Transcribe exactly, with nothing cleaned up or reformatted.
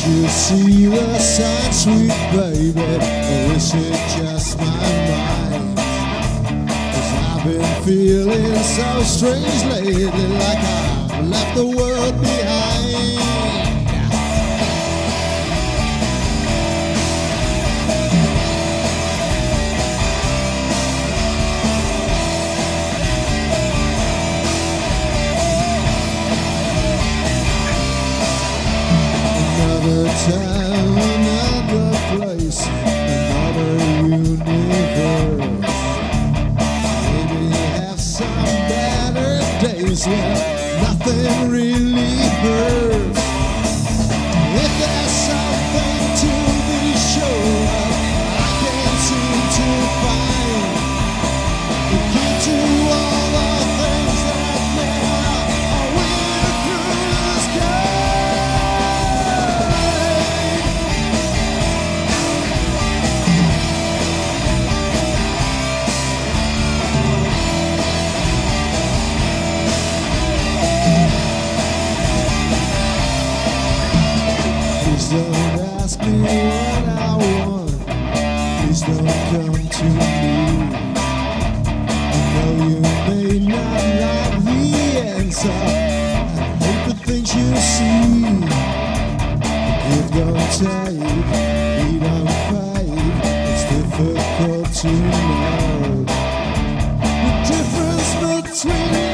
you see the sign, sweet baby? Or is it just my mind? 'Cause I've been feeling so strange lately, like I've left the world behind. Another time, another place, another universe. Maybe have some better days where nothing really hurts. If there's something to be sure of, I can't seem to find the key to all the things that now are weird through the sky. Please don't ask me what I want. Please don't come to me. I know you may not like the answer. I hate the things you see. Give, don't take, we don't fight. It's difficult to know the difference between